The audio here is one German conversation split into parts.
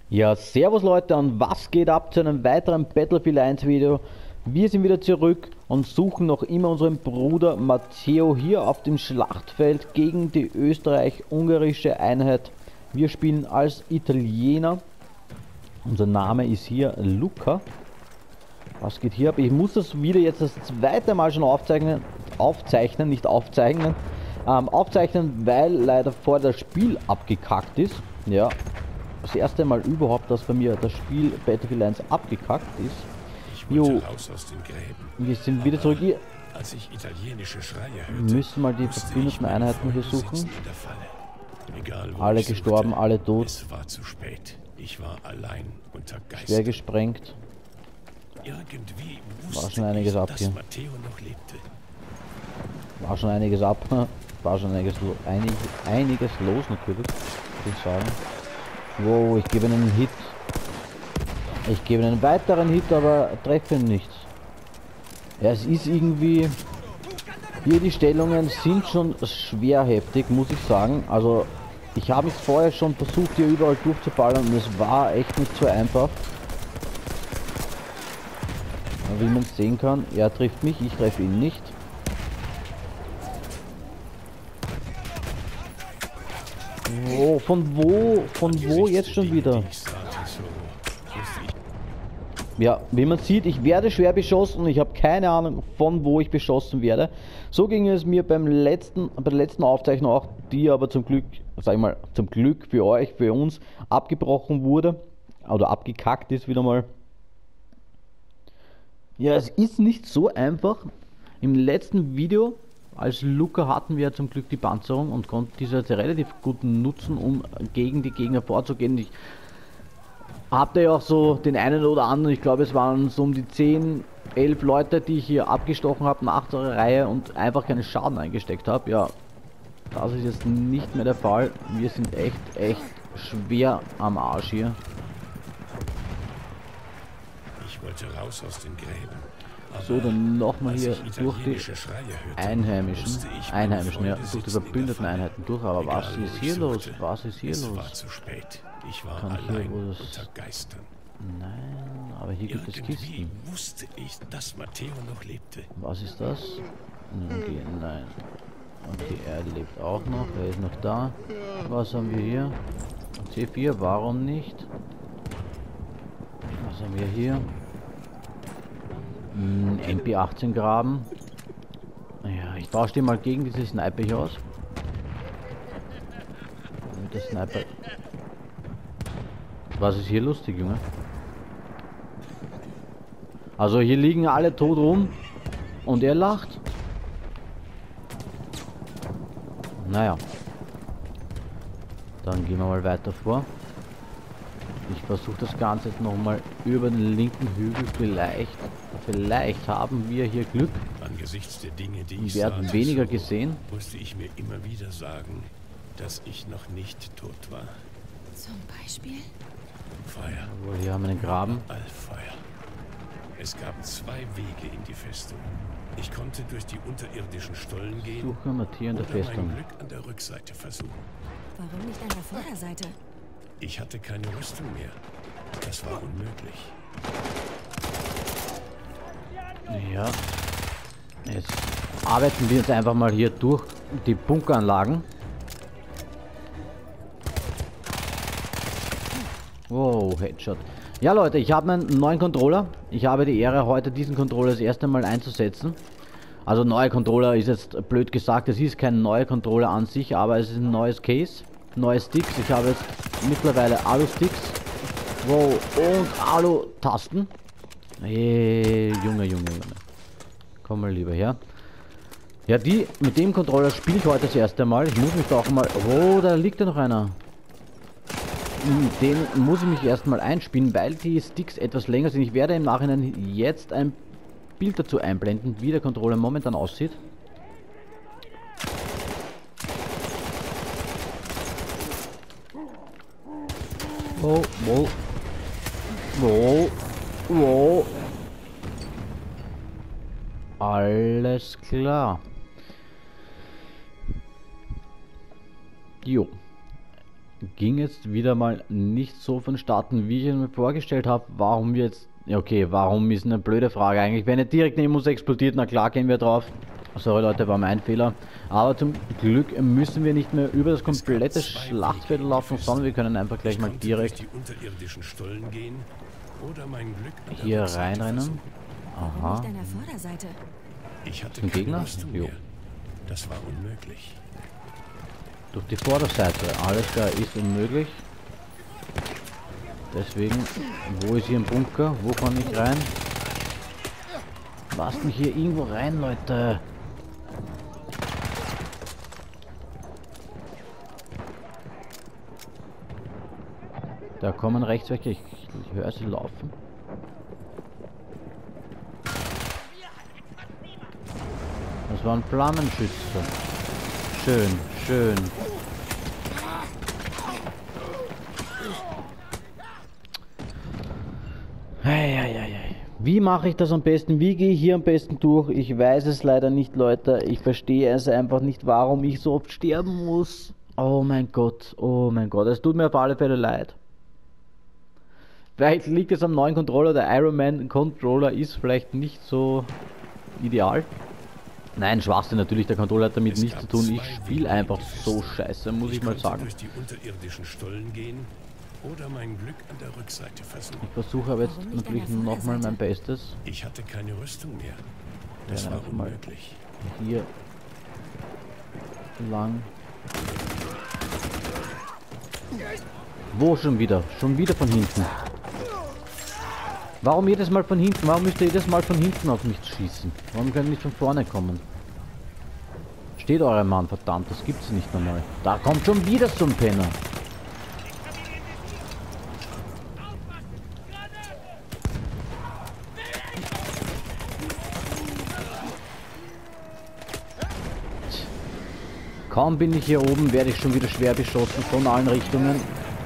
Ja, servus Leute und was geht ab zu einem weiteren Battlefield 1 Video. Wir sind wieder zurück und suchen noch immer unseren Bruder Matteo hier auf dem Schlachtfeld gegen die österreich-ungarische Einheit. Wir spielen als Italiener. Unser Name ist hier Luca. Was geht hier ab? Ich muss das wieder jetzt das zweite Mal schon aufzeichnen, weil leider vorher das Spiel abgekackt ist. Ja. Das erste Mal überhaupt, dass bei mir das Spiel Battlefield 1 abgekackt ist. Jo, wir sind wieder zurück hier. Als ich italienische Schreie hörte, müssen mal die verbündeten Einheiten hier suchen. Egal, alle gestorben, alle tot. Es war zu spät. Ich war allein unter Geistern. Schwer gesprengt. Irgendwie war schon einiges ab hier. Matteo noch lebte. War schon einiges ab. War schon einiges los natürlich, würde ich sagen. Wow, ich gebe einen Hit. Ich gebe einen weiteren Hit, aber treffe ihn nicht. Ja, es ist irgendwie... Hier die Stellungen sind schon schwer heftig, muss ich sagen. Also, ich habe es vorher schon versucht, hier überall durchzuballern und es war echt nicht so einfach. Wie man sehen kann, er trifft mich, ich treffe ihn nicht. Oh, von wo jetzt schon wieder? Ja, wie man sieht, ich werde schwer beschossen und ich habe keine Ahnung, von wo ich beschossen werde. So ging es mir bei der letzten Aufzeichnung auch, die aber zum Glück, sag ich mal, zum Glück für euch, für uns, abgebrochen wurde. Oder abgekackt ist wieder mal. Ja, es ist nicht so einfach. Im letzten Video als Luca hatten wir zum Glück die Panzerung und konnten diese jetzt relativ gut nutzen, um gegen die Gegner vorzugehen. Ich hatte ja auch so den einen oder anderen, ich glaube es waren so um die 10, 11 Leute, die ich hier abgestochen habe nach der Reihe und einfach keinen Schaden eingesteckt habe. Ja, das ist jetzt nicht mehr der Fall. Wir sind echt schwer am Arsch hier. Ich wollte raus aus den Gräben. So, dann nochmal hier durch die Einheimischen, ja, durch die verbündeten Einheiten durch, aber was ist hier los? Was ist hier los? War zu spät. Ich war Kann allein hier wohl unter Geistern. Nein, aber hier gibt es Kisten. Wusste ich, dass Matteo noch lebte. Was ist das? Okay, nein. Okay, er lebt auch noch, er ist noch da. Was haben wir hier? C4, warum nicht? Was haben wir hier? MP18 graben. Ja, ich tausche die mal gegen diese Sniper hier aus. Mit der Sniper. Was ist hier lustig, Junge? Also hier liegen alle tot rum und er lacht. Naja. Dann gehen wir mal weiter vor. Ich versuche das Ganze jetzt nochmal über den linken Hügel. Vielleicht haben wir hier Glück. Angesichts der Dinge, die ich werden weniger gesehen. Musste ich mir immer wieder sagen, dass ich noch nicht tot war. Zum Beispiel? Feuer. Jawohl, hier haben wir einen Graben. Feuer. Es gab zwei Wege in die Festung. Ich konnte durch die unterirdischen Stollen gehen. Suche Matteo in der Festung. Mein Glück an der Rückseite versuchen. Warum nicht an der Vorderseite? Ich hatte keine Rüstung mehr. Das war unmöglich. Ja. Jetzt arbeiten wir uns einfach mal hier durch die Bunkeranlagen. Wow, Headshot. Ja Leute, ich habe einen neuen Controller. Ich habe die Ehre, heute diesen Controller das erste Mal einzusetzen. Also neuer Controller ist jetzt blöd gesagt, es ist kein neuer Controller an sich, aber es ist ein neues Case. Neue Sticks. Ich habe jetzt mittlerweile Alu-Sticks. Wow, und Alu-Tasten. Hey, Junge. Komm mal lieber her. Ja, mit dem Controller spiele ich heute das erste Mal. Ich muss mich da auch mal... Oh, da liegt ja noch einer. Den muss ich mich erstmal einspielen, weil die Sticks etwas länger sind. Ich werde im Nachhinein jetzt ein Bild dazu einblenden, wie der Controller momentan aussieht. Wow. Alles klar. Jo. ging jetzt wieder mal nicht so vonstatten, wie ich es mir vorgestellt habe. Warum wir jetzt... Ja, okay, warum ist eine blöde Frage eigentlich. Wenn er direkt neben uns explodiert, na klar gehen wir drauf. Sorry Leute, war mein Fehler. Aber zum Glück müssen wir nicht mehr über das komplette Schlachtfeld laufen, sondern wir können einfach gleich mal direkt hier reinrennen. Warum nicht an der Vorderseite? Ich hatte Ein Gegner? Jo. Das war unmöglich. Durch die Vorderseite. Alles klar, ist unmöglich. Deswegen, wo ist hier ein Bunker? Wo kann ich rein? Lasst mich hier irgendwo rein, Leute. Da kommen rechts welche. Ich höre sie laufen. Das waren Flammenschütze. Schön, schön. Eieiei. Wie mache ich das am besten? Wie gehe ich hier am besten durch? Ich weiß es leider nicht, Leute. Ich verstehe es einfach nicht, warum ich so oft sterben muss. Oh mein Gott, oh mein Gott. Es tut mir auf alle Fälle leid. Vielleicht liegt es am neuen Controller. Der Iron Man Controller ist vielleicht nicht so ideal. Nein, Schwachsinn natürlich, der Controller hat damit nichts zu tun. Ich spiele einfach so scheiße, muss ich mal sagen. Durch die unterirdischen Stollen gehen oder mein Glück an der Rückseite versuchen. Ich versuche aber jetzt natürlich nochmal mein Bestes. Ich hatte keine Rüstung mehr. Das Ja, war einfach mal unmöglich. hier lang. Wo schon wieder? Schon wieder von hinten. Warum jedes Mal von hinten? Warum müsst ihr jedes Mal von hinten auf mich schießen? Warum können ihr nicht von vorne kommen? Steht euer Mann, verdammt, das gibt's nicht normal. Da kommt schon wieder so ein Penner. Kaum bin ich hier oben, werde ich schon wieder schwer beschossen von allen Richtungen.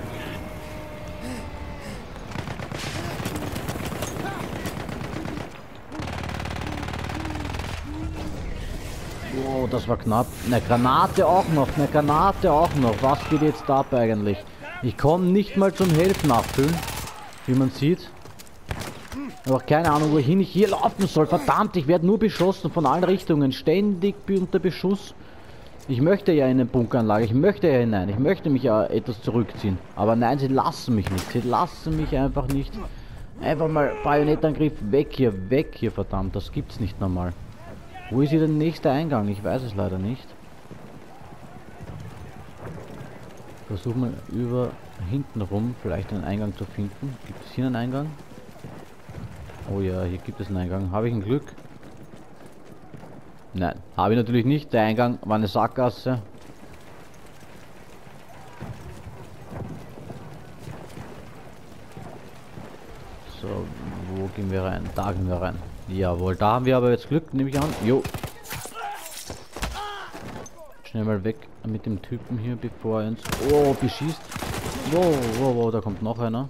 Oh, das war knapp. Eine Granate auch noch, eine Granate auch noch. Was geht jetzt ab eigentlich? Ich komme nicht mal zum Helfen nachfüllen, wie man sieht. Aber keine Ahnung, wohin ich hier laufen soll. Verdammt, ich werde nur beschossen von allen Richtungen. Ständig unter Beschuss. Ich möchte ja in eine Bunkeranlage, ich möchte ja hinein. Ich möchte mich ja etwas zurückziehen. Aber nein, sie lassen mich nicht. Sie lassen mich einfach nicht. Einfach mal Bajonettangriff. Weg hier, verdammt. Das gibt's nicht normal. Wo ist hier der nächste Eingang? Ich weiß es leider nicht. Versuch mal über hinten rum vielleicht einen Eingang zu finden. Gibt es hier einen Eingang? Oh ja, hier gibt es einen Eingang. Habe ich ein Glück? Nein, habe ich natürlich nicht. Der Eingang war eine Sackgasse. So, wo gehen wir rein? Da gehen wir rein. Jawohl, da haben wir aber jetzt Glück, nehme ich an. Jo. Schnell mal weg mit dem Typen hier, bevor er uns... Oh, beschießt. Wow, wow, wow, da kommt noch einer.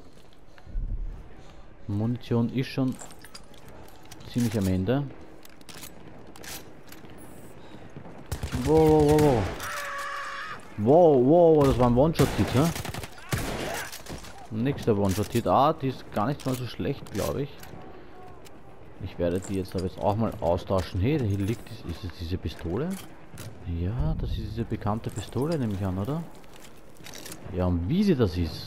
Munition ist schon ziemlich am Ende. Wow, wow, wow, wow. Wow, wow, das war ein One-Shot-Hit, ne? Nächster One-Shot-Hit. Ah, die ist gar nicht mal so schlecht, glaube ich. Ich werde die jetzt aber auch mal austauschen. Hey, hier liegt, ist es diese Pistole? Ja, das ist diese bekannte Pistole, nehme ich an, oder? Ja, und wie sie das ist.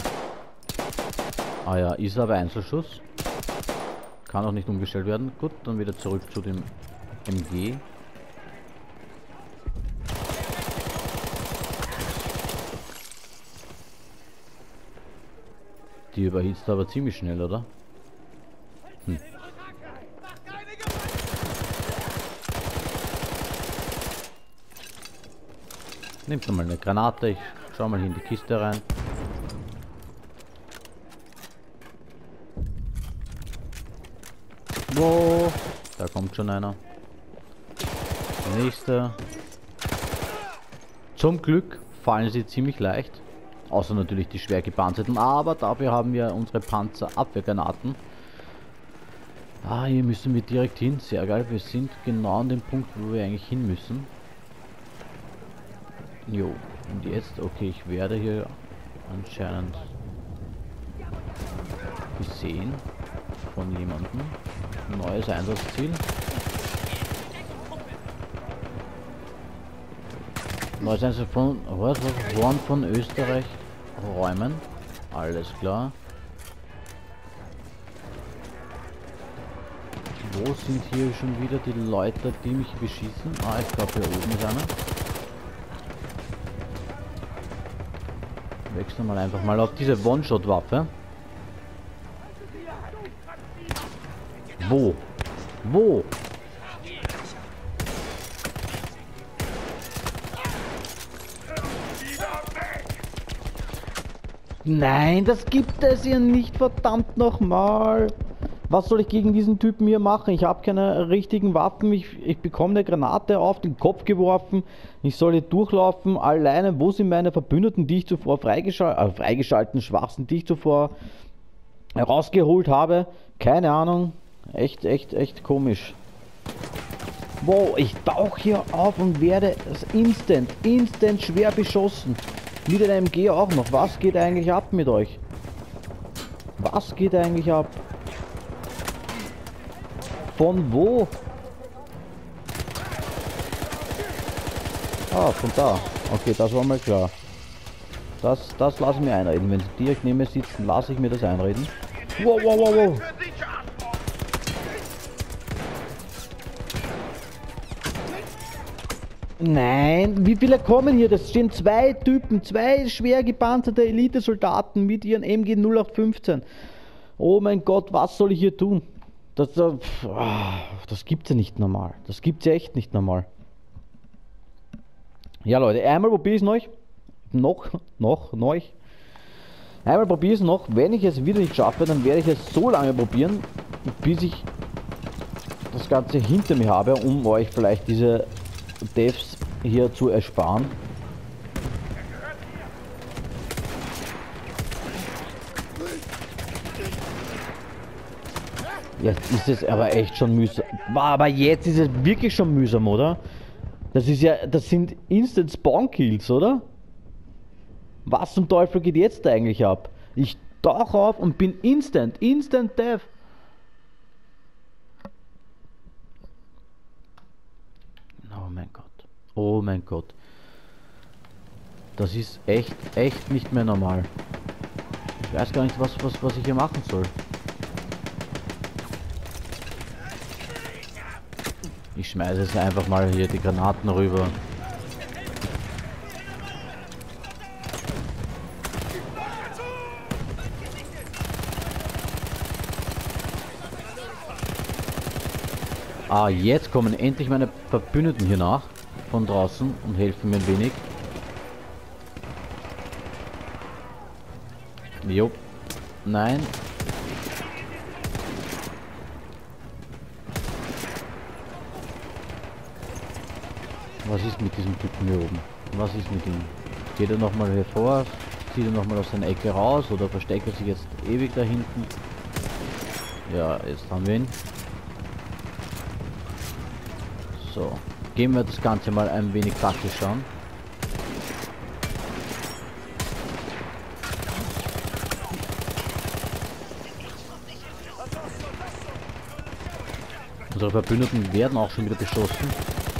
Ah ja, ist aber Einzelschuss. Kann auch nicht umgestellt werden. Gut, dann wieder zurück zu dem MG. Die überhitzt aber ziemlich schnell, oder? Hm. Nehmt mal eine Granate, ich schau mal in die Kiste rein. Wow, da kommt schon einer. Der nächste. Zum Glück fallen sie ziemlich leicht. Außer natürlich die schwer gepanzerten, aber dafür haben wir unsere Panzerabwehrgranaten. Ah, hier müssen wir direkt hin. Sehr geil, wir sind genau an dem Punkt, wo wir eigentlich hin müssen. Jo, und jetzt, okay, ich werde hier anscheinend gesehen von jemandem. Neues Einsatzziel. Neues Einsatzziel von Horn von Österreich räumen. Alles klar. Wo sind hier schon wieder die Leute, die mich beschießen? Ah, ich glaube hier oben ist einer. Wechseln wir einfach mal auf diese One-Shot-Waffe. Wo? Wo? Nein, das gibt es ja nicht, verdammt nochmal. Was soll ich gegen diesen Typen hier machen? Ich habe keine richtigen Waffen. Ich bekomme eine Granate auf den Kopf geworfen. Ich soll hier durchlaufen. Alleine, wo sind meine Verbündeten, die ich zuvor freigeschalten, Schwachsinn, die ich zuvor herausgeholt habe? Keine Ahnung. Echt komisch. Wow, ich tauche hier auf und werde instant schwer beschossen. Mit der MG auch noch. Was geht eigentlich ab mit euch? Was geht eigentlich ab? Von wo? Ah, von da. Okay, das war mal klar. Das lasse ich mir einreden. Wenn sie direkt neben mir sitzen, lasse ich mir das einreden. Wow, wow, wow, wow. Nein, wie viele kommen hier? Das stehen zwei Typen, zwei schwer gepanzerte Elite-Soldaten mit ihren MG 0815. Oh mein Gott, was soll ich hier tun? Das gibt's ja nicht normal. Das gibt's ja echt nicht normal. Ja Leute, einmal probiere ich es noch. Einmal probiere ich es noch. Wenn ich es wieder nicht schaffe, dann werde ich es so lange probieren, bis ich das Ganze hinter mir habe, um euch vielleicht diese Devs hier zu ersparen. Jetzt ist es aber echt schon mühsam. Aber jetzt ist es wirklich schon mühsam, oder? Das sind Instant Spawn Kills, oder? Was zum Teufel geht jetzt eigentlich ab? Ich tauche auf und bin Instant Death. Oh mein Gott. Oh mein Gott. Das ist echt nicht mehr normal. Ich weiß gar nicht, was ich hier machen soll. Ich schmeiße jetzt einfach mal hier die Granaten rüber. Ah, jetzt kommen endlich meine Verbündeten hier nach. Von draußen und helfen mir ein wenig. Jo. Nein. Was ist mit diesem Typen hier oben? Was ist mit ihm? Geht er nochmal hervor? Zieht er nochmal aus seiner Ecke raus? Oder versteckt er sich jetzt ewig da hinten? Ja, jetzt haben wir ihn. So. Gehen wir das Ganze mal ein wenig taktisch an. Unsere Verbündeten werden auch schon wieder beschossen.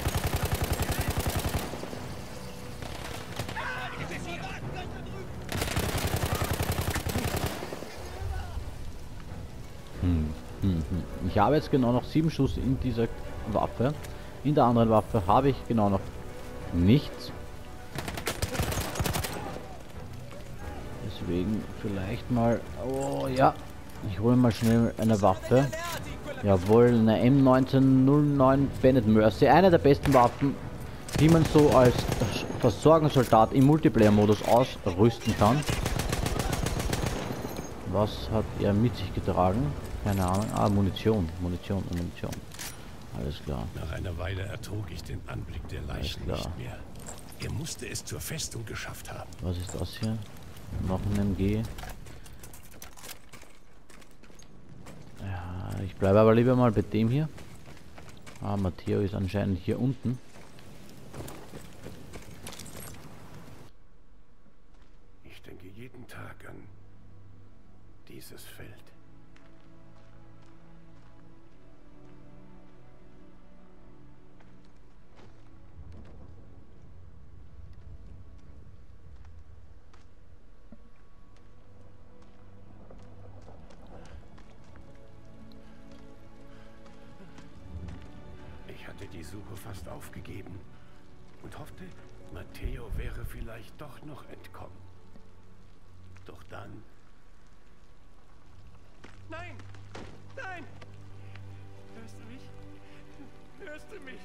Ich habe jetzt genau noch 7 Schuss in dieser Waffe. In der anderen Waffe habe ich genau noch nichts. Deswegen vielleicht mal... Oh ja, ich hole mal schnell eine Waffe. Jawohl, eine M1909 Bennett Mercy. Eine der besten Waffen, die man so als Versorgungssoldat im Multiplayer-Modus ausrüsten kann. Was hat er mit sich getragen? Keine Ahnung. Ah, Munition. Alles klar. Nach einer Weile ertrug ich den Anblick der Leichen nicht mehr. Er musste es zur Festung geschafft haben. Was ist das hier? Noch ein MG. Ja, ich bleibe aber lieber mal bei dem hier. Ah, Matteo ist anscheinend hier unten. Ich denke jeden dieses Feld. Ich hatte die Suche fast aufgegeben und hoffte, Matteo wäre vielleicht doch noch entkommen. Doch dann... Nein! Nein! Hörst du mich? Hörst du mich?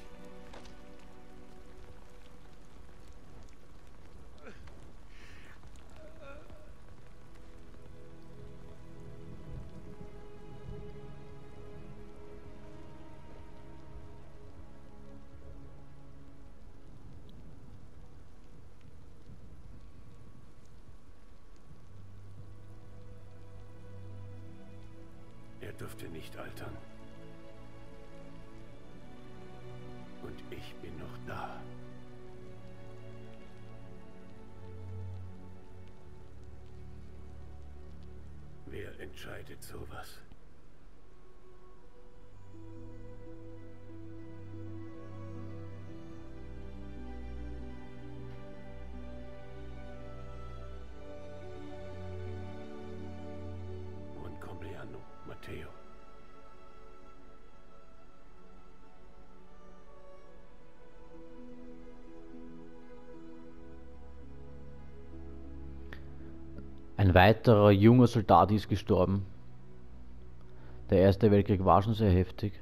Er dürfte nicht altern. Und ich bin noch da. Wer entscheidet sowas? Buon compleanno, Matteo. Ein weiterer junger Soldat ist gestorben. Der Erste Weltkrieg war schon sehr heftig.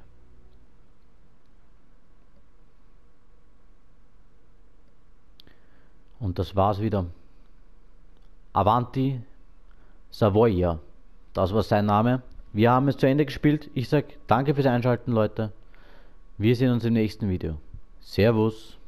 Und das war's wieder. Avanti Savoia. Das war sein Name. Wir haben es zu Ende gespielt. Ich sag danke fürs Einschalten, Leute. Wir sehen uns im nächsten Video. Servus.